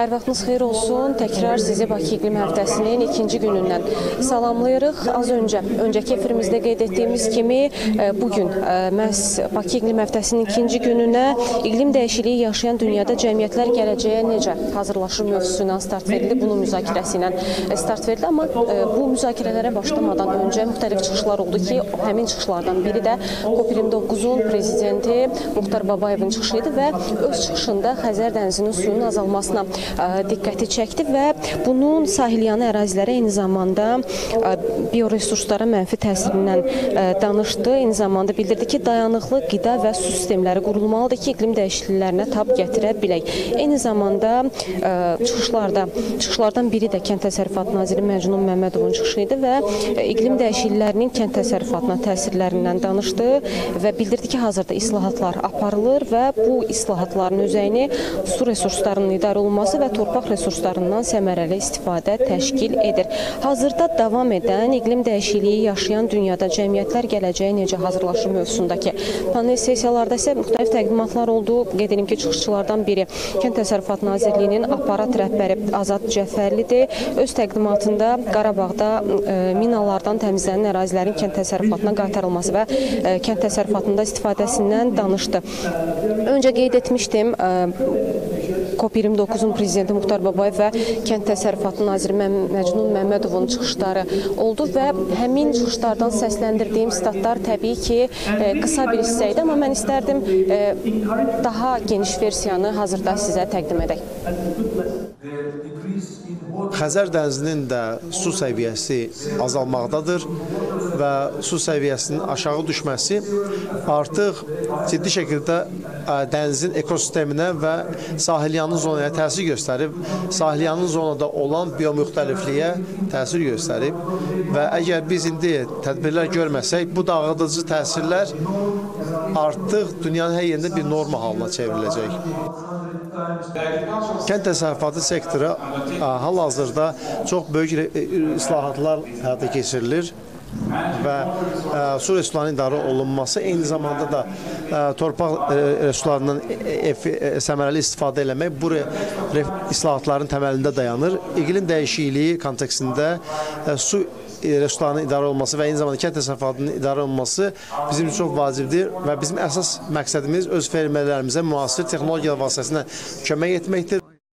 Hər vaxtınız xeyir olsun. Təkrar sizi Bakı İqlim Həftəsinin ikinci günündən salamlayırıq. Az öncəki efirimizdə qeyd etdiyimiz kimi bugün məhz Bakı İqlim Həftəsinin ikinci gününə iqlim dəyişikliyi yaşayan dünyada cəmiyyətlər gələcəyə necə hazırlaşır mövzusu ilə start verildi. Bunun müzakirəsi ilə start verildi. Amma bu müzakirələrə başlamadan öncə müxtəlif çıxışlar oldu ki, həmin çıxışlardan biri də COP29-un prezidenti Muxtar Babayevin çıxışı idi və öz çıxışında Xəzər dənizinin suyunun azalmasına diqqəti çəkdi və bunun sahilyanı ərazilərə eyni zamanda bioresurslara mənfi təsirindən danışdı. Eyni zamanda bildirdi ki, dayanıqlı qida və su sistemləri qurulmalıdır ki, iqlim dəyişikliklərinə tab gətirə bilək. Eyni zamanda çıxışlardan biri də Kənd Təsərrüfatı naziri Məcnun Məmmədovun çıxışı idi və iqlim dəyişikliklərinin kənd təsərrüfatına təsirlərindən danışdı və bildirdi ki, hazırda islahatlar aparılır və bu islahatların özəyini su resurslarının idarə olunması və torpaq resurslarından səmərəli istifadə təşkil edir. Hazırda davam edən iqlim dəyişikliyi yaşayan dünyada cəmiyyətlər gələcəyə necə hazırlaşır mövzusundakı panel sessiyalarda isə müxtəlif təqdimatlar oldu. Qeyd edim ki, çıxışçılardan biri Kənd Təsərrüfatı Nazirliyinin aparat rəhbəri Azad Cəfərlidir. Öz təqdimatında Qarabağda minalardan təmizlənən ərazilərin kənd təsərrüfatına qaytarılması və kənd təsərrüfatında istifadəsindən danışdı. Öncə qeyd etmişdim, COP29-un prezidenti Muxtar Babayev və Kənd Təsərrüfatı naziri Məcnun Məmmədovun çıxışları oldu və həmin çıxışlardan səsləndirdiyim statlar təbii ki, qısa bir hissə idi, amma mən istərdim daha geniş versiyanı hazırda sizə təqdim edək. Xəzər dənizinin də su səviyyəsi azalmaqdadır və su səviyyəsinin aşağı düşməsi artıq ciddi şəkildə dənizin ekosisteminə və sahilyanı zonaya təsir göstərib, sahilyanı zonada olan biomüxtəlifliyə təsir göstərib və əgər biz indi tədbirlər görməsək, bu dağıdıcı təsirlər artıq dünyanın hər yerində bir norma halına çevriləcək. Kənd təsərrüfatı sektoru hal-hazırda çox böyük islahatlar həyata keçirilir və su resurslarının idarə olunması, eyni zamanda da torpaq resurslarından səmərəli istifadə eləmək bu islahatların təməlində dayanır. İqlim dəyişikliyi kontekstində su resurslarının idarə olunması və eyni zamanda kənd təsərrüfatının idarə olunması bizim üçün çox vacibdir və bizim əsas məqsədimiz öz fermerlərimizə müasir texnologiyalar vasitəsilə kömək etməkdir.